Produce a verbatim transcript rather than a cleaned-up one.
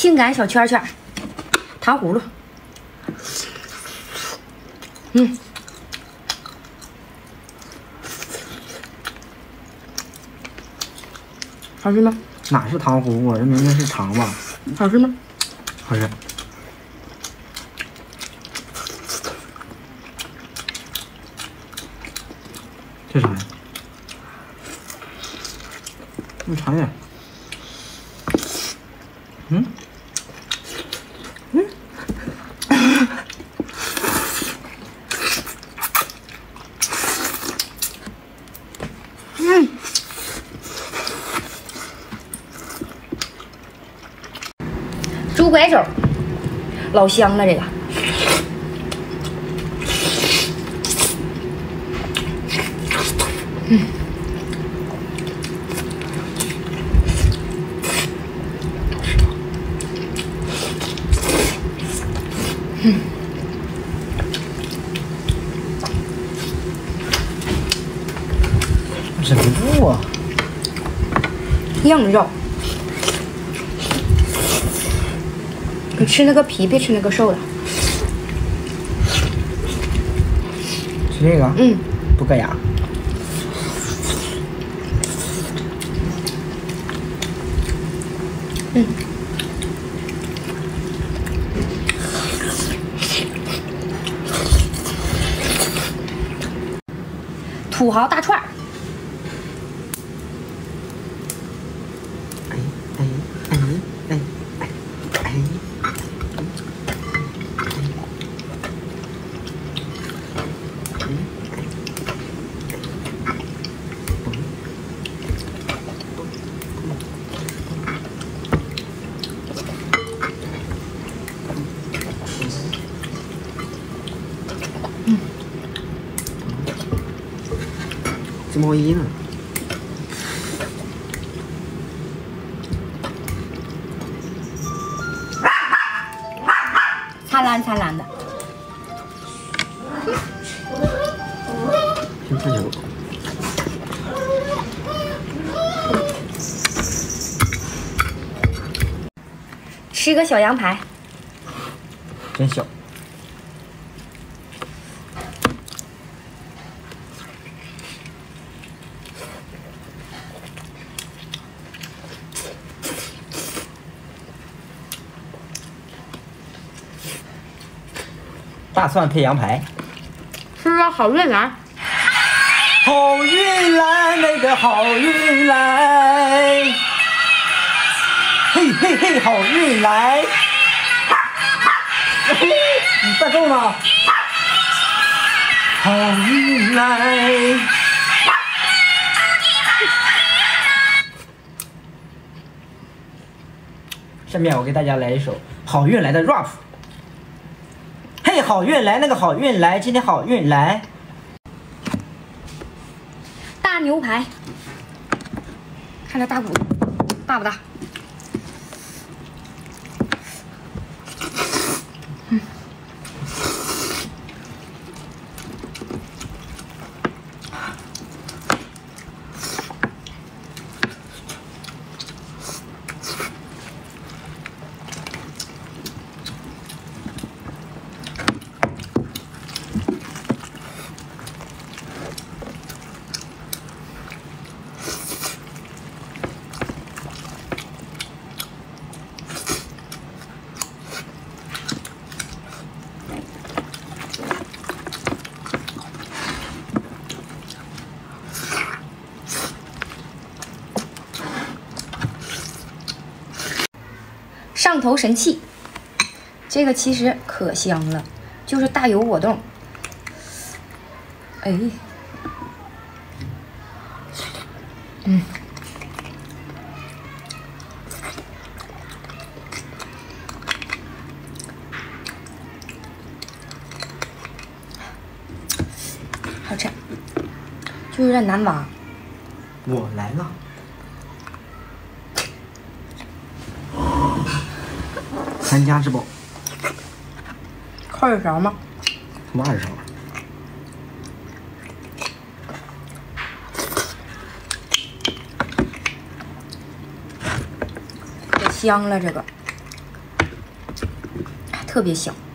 性感小圈圈，糖葫芦。嗯，好吃吗？ 哪是糖葫芦？这明明是糖吧？ 好吃吗？ 好吃。这啥呀？你尝点。嗯。嗯。 嗯。猪拐肘，老香了这个。嗯。嗯。 忍不住啊！ 硬肉。你吃那个皮，别吃那个瘦的。 吃这个？ 嗯。 不硌牙。 嗯。土豪大串儿。 哎哎哎哎哎哎！ 嗯。 织毛衣呢？ 灿烂灿烂的。 听看见了。 吃个小羊排。 真小。大蒜配羊排， 吃个好运来， 好运来，那个好运来，嘿嘿嘿，好运来，你伴奏呢？好运来。下面我给大家来一首好运来的 rap。嘿，好运来，那个好运来，今天好运来。 大牛排，看这大骨大不大？嗯。上头神器，这个其实可香了，就是大油果冻。哎，嗯，好吃，就有点难挖。 我来了。参加直播， 扣耳勺吗？ 什么耳勺？ 可香了这个。 特别小。